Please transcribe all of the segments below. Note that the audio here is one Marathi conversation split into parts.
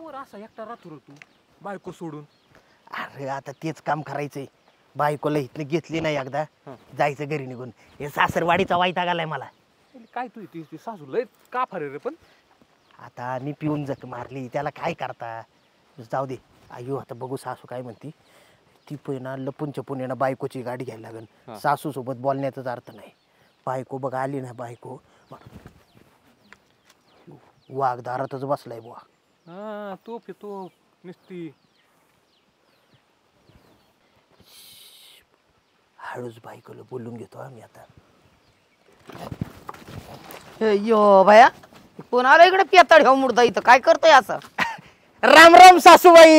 कवर असा एकटा राहतो तू बायको सोडून? अरे आता तेच काम करायचंय, बायकोला इथनं घेतली नाही एकदा जायचं घरी निघून. हे सासरवाडीचा वाईटाग आलाय मला. काय तू ती सासू लय का फारे रे? पण आता मी पिऊन जक मारली त्याला काय करता, जाऊ दे. अयो आता बघू सासू काय म्हणती. ती पण लपून छपून येणं बायकोची गाडी घ्यायला लागेल. सासू सोबत बोलण्याचाच अर्थ नाही. बायको बघ आली ना, बायको वाघ दारातच बसलाय बुवा. हा तो निस्ती हळूच बायकोला बोलून घेतो आम्ही आता. यो भया कोण आला इकडे पेताड घेऊन मुर्दा इथं काय करतोय असं? राम राम सासूबाई.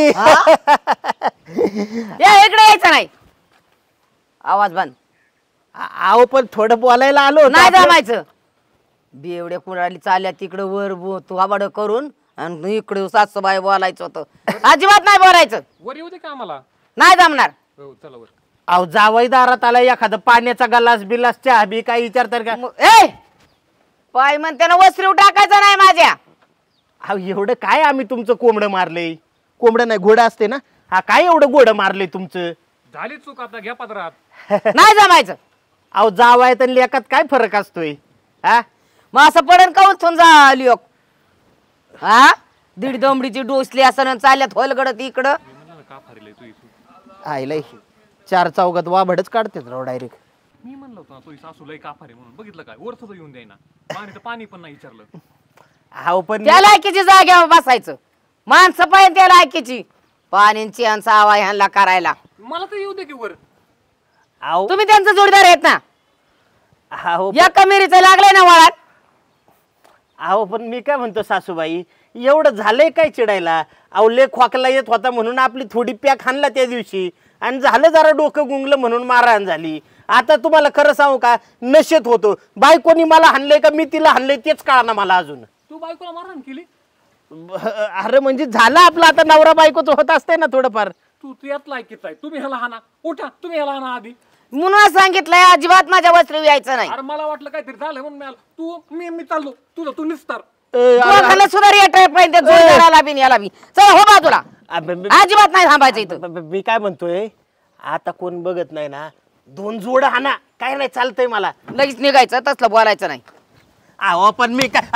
या इकडे यायचं नाही, आवाज बंद. आहो पण थोडं बोलायला आलो. नाही जमायचं. बेवड्या कुणाली चालल्या तिकडे वर तू आबाड करून आणि इकडे सासूबाई बोलायचं होतं. अजिबात नाही बोलायचं. वर येऊ दे का आम्हाला? नाही जमणार. हो चला वर. अहो जावई दारात आला एखादं पाण्याचा गलास बिलास चहा बी काय विचारतात का? ए पाय म्हणते ना वस्त्रीव टाकायचं नाही माझ्या. अहो एवढं काय आम्ही तुमचं कोंबडं मारलंय? कोंबडं नाही घोडं असते ना. हा काय एवढं घोडं मारलंय तुमचं? झाली चूक, आता घ्या पदरात. नाही जमायचं. अहो जावायत आणि लेकात काय फरक असतोय? हा मग असं पडन काऊन थून झाली हा दीड दमडीची डोसली असं चालल्यात होलगडत इकडं. का फारेल तू? आईलाय चार चौघात वाभडच काढतेच राव डायरेक्ट. मी म्हणलं होतं तुझी सासू लय का फारे म्हणून. बघितलं काय वर सुद्धा येऊन द्यायना. पाणी पण नाही विचारलं. अहो पण त्या लायकीची जाग्यावर बसायचं. माणसं पाहिजे त्या लायकीची. पाण्याची यांचा आवा ह्यांना करायला. मला तर येऊ दे की वर. अहो तुम्ही त्यांचा जोडीदार आहेत ना. अहो या कमेरीचं लागलंय ना वळात. अहो पण मी काय म्हणतो सासूबाई, एवढं झालंय काय चिडायला? अहो लेक खोकला येत होता म्हणून आपली थोडी पॅक हाणला त्या दिवशी आणि झालं जरा डोकं गुंगलं म्हणून मारहाण झाली. आता तुम्हाला खरं सांगू का, नशेत होतो. बायकोनी मला हाणलंय का मी तिला हाणलंय तेच कळना मला अजून. तू बायकोला मारहाण केली? अरे म्हणजे झालं आपलं आता नवरा बायकोच होत असतंय ना थोडंफार. तू यात लायकीच आहे. तुम्ही ह्याला हाना. उठा तुम्ही ह्याला हाना आधी. म्हणून सांगितलंय अजिबात माझ्या वस्त्री यायचं नाही. अरे मला वाटलं काहीतरी झालं म्हणून मी आलो. मी चाललो. तू निस्तार. दोघांना सुधार येतोय पाहिजे जोडीदाराला बी याला बी. चला हो बाजूला. अजिबात नाही थांबायचं इथं. मी काय म्हणतोय, आता कोण बघत नाही ना, दोन जोड हाना काय नाही चालतंय मला. लगेच निघायचं, तसलं बोलायचं नाही. अहो पण मी काय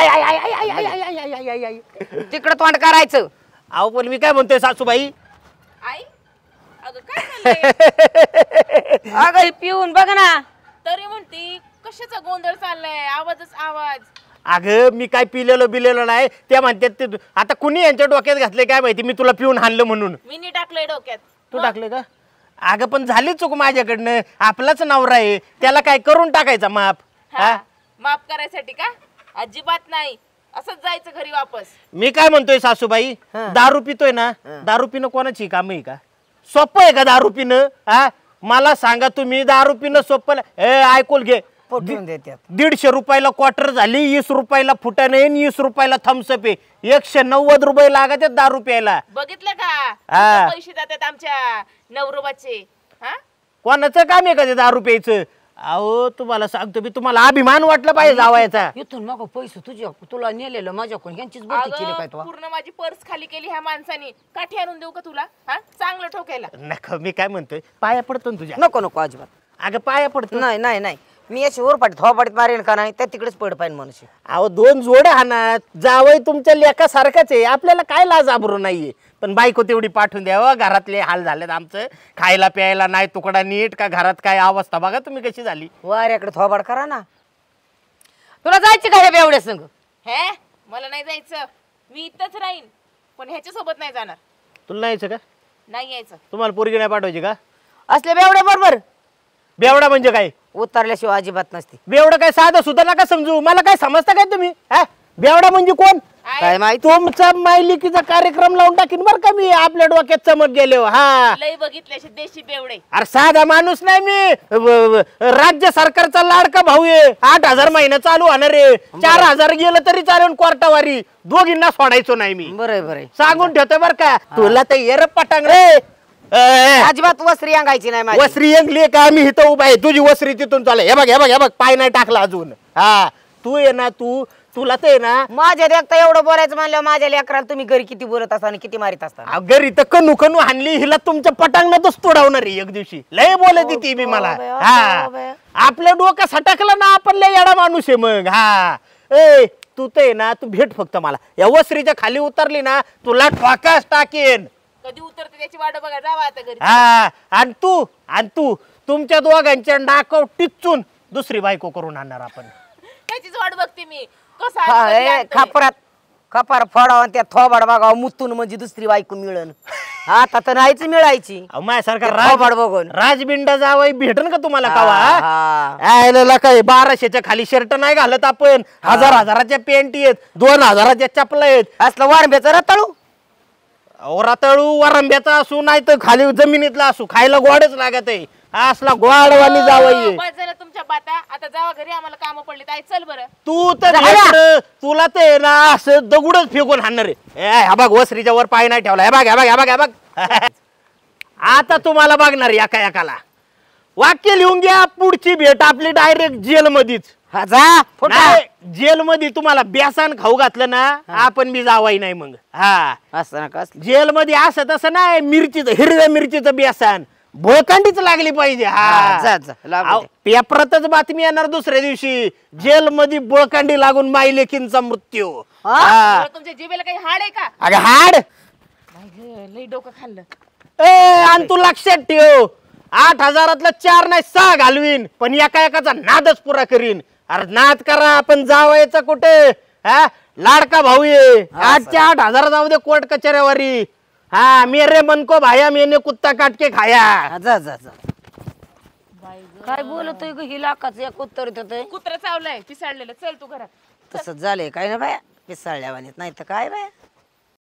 तिकडं तोंड करायचं. अहो पण मी काय म्हणतोय सासूबाई, आई अगं काय चाललंय? अगं हे पिऊन बघ ना. तरी म्हणती कशाचा गोंधळ चाललाय? आवाजच आवाज. अगं मी काय पिलेलो बिलेलो नाही. त्या म्हणतात ते आता कुणी यांच्या डोक्यात घातले काय माहिती, मी तुला पिऊन हाणलं म्हणून. मी टाकलंय डोक्यात. तू टाकले का? अगं पण झाली चूक माझ्याकडनं. आपलाच नवरा आहे, त्याला काय करून टाकायचा माफ? हा माफ करायसाठी का? अजिबात नाही. असंच जायचं घरी वापस. मी काय म्हणतोय सासूबाई, दारू पितोय ना, दारू पिणं कोणाची काम आहे का? सोपं आहे का दारू पिणं? हा मला सांगा तुम्ही, दारू पिणं सोपं? ऐकून घे. पटवून देतात. 150 रुपयाला क्वार्टर झाली, 20 रुपयाला फुटाणे, 20 रुपयाला थम्सअप आहे. 190 रुपये लागत दारू प्यायला. बघितलं का? हा. पैसे जातात आमच्या नवरोबाचे. हा कोणाचं काम आहे का ते दारू प्यायचं? अहो तुम्हाला सांगतो मी, तुम्हाला अभिमान वाटला पाहिजे जावायचा. इथून मग पैसे तुला नेलेलं माझ्याकडून यांचीच बदली केली काय अगं, पूर्ण माझी पर्स खाली केली ह्या माणसाने. काठी आणून देऊ का तुला? हा चांगलं ठोकायला. नका, मी काय म्हणतोय, पाया पडतो ना तुझ्या. नको नको अजिबात. अगं पाया पडतो. नाही नाही नाही, मी अशी ओरपाटीत हवापाटीत मारेन का नाही, त्या तिकडेच पड पाहिजे मनुष्य. अहो दोन जोडे हाना, जावई तुमच्या लेकासारखाच आहे, आपल्याला काय लाज आबरू नाहीये. पण बायको तेवढी पाठवून द्यावं. घरातले हाल झालेत आमचं, खायला प्यायला नाही तुकडा नीट का, घरात काय अवस्था बघा तुम्ही कशी झाली. वाऱ्याकडे थोबाड करा ना. तुला जायची का हे बेवड्या संग? हे मला नाही जायचं. मी इथंच राहीन, पण ह्याच्या सोबत नाही जाणार. तुला नाही यायचं का? नाही यायचं. तुम्हाला पोरगी नाही पाठवायची का? असले बेवड्या बरोबर बेवडा म्हणजे काय? उतरल्याशिवाय अजिबात नसते. बेवडा काय साधं सुद्धा नका समजू. मला काय समजता काय तुम्ही? हा बेवडा म्हणजे कोण? काय माहिती? तुमचा मायलिकीचा कार्यक्रम लावून टाकीन बर का मी, आपल्या डोक्यात चमक गेले. हा लय बघितले असे देशी बेवडे. अरे साधा माणूस नाही मी, राज्य सरकारचा लाडका भाऊ आहे. 8,000 महिना चालू होणार आहे. 4,000 गेलं तरी चालेल कोर्टावारी, दोघींना सोडायचो नाही मी. बरं बरं सांगून ठेवतोय बर का. तुला तर येर पटांग रे. अजिबात वस्त्री अंगायची नाही माझी. वस्त्री अंगली का? मी इथं उभा आहे, तुझी वस्त्री तिथून चालू. हे बघ हे बघ हे बघ, पाय नाही टाकला अजून. हा तू ये ना, तू तुला ते ना माझ्या देखता एवढं बोलायचं म्हणल्यावर माझ्या लेकराला तुम्ही घरी किती बोलत असता आणि किती मारित असता घरी तर कणू कणू हाणली हिला तुमच्या पटांगणातच तोडावणार आहे एक दिवशी लय बोलत ती मी मला बाया, हा बाया. आपल्या डोकं सटकलं ना आपण लय येडा माणूस आहे मग हा ए तू ते ना तू भेट फक्त मला या वसरीच्या खाली उतरली ना तुला ठोकाच टाकेन कधी उतरते त्याची वाट बघा जावा आता घरी हा आणि तू तुमच्या दोघांच्या नाकाव टिचून दुसरी बायको करून आणणार आपण त्याचीच वाट बघते मी कसं आज कधी आणतोय. खपार फोडावा आणि त्या थोबाड बघावं मुतून म्हणजे दुसरी बायको मिळन आता तर नाहीच मिळायची अहो, माझ्यासारखा थोबाड बघून. राजबिंड जावई भेटन का तुम्हाला हा, कावा हा. आयला काय 1200च्या खाली शर्ट नाही घालत आपण हजाराच्या पॅन्ट आहेत 2000च्या चपला आहेत असलं वारंब्याचं रताळू रताळू वरंब्याचा असू नाही तर खाली जमिनीतला असू खायला गोडच लागत आहे हा असला गोडवानी जावई बस झालं तुमच्या बाता आता जावा घरी आम्हाला काम पडले आई चल बरं तू तर झाला. लेकरं, तुला ते ना असं दगडच फेकून हाणणार आहे हा बघ वसरीच्या वर पाय नाही ठेवला हे बघ आता तुम्हाला बघणार एका एकाला वाक्य लिहून घ्या पुढची भेट आपली डायरेक्ट जेल मध्येच हा जा फुटा जेल मध्ये तुम्हाला बेसन खाऊ घातलं ना आपण बी जावाई नाही मग हा असं नका असलं. जेल मध्ये असं तसं नाही मिरचीचं हिरव्या मिरचीचं बेसन भोळकांडीच लागली पाहिजे हा, जा, जा, लागू अहो, दे. पेपरातच बातमी येणार दुसऱ्या दिवशी जेल मध्ये बोळकांडी लागून मायलेकींचा मृत्यू हा? हा. बरं, तुमच्या जिभेला काही हाड आहे का अगं हाड नाही गं, लई डोकं खाल्लं आणि तू लक्षात ठेव 8000 4 नाही 6 घालवीन पण एका नादच पुरा करीन अरे नाद करा आपण जावायचं कुठे हा लाडका भाऊ ये 8च्या 8000 जाऊ दे कोर्ट कचऱ्यावरी हा मेरे मन को भाया मैंने कुत्ता काट के खाया हा, जा जा जा काय बोलतोय ग ही लाखाचं एक उत्तर देतोय कुत्र चावलंय पिसाळलेलं चल तू घरात तसंच झालंय काय ना बाया पिसाळल्या वाणीत नाही तर काय बाया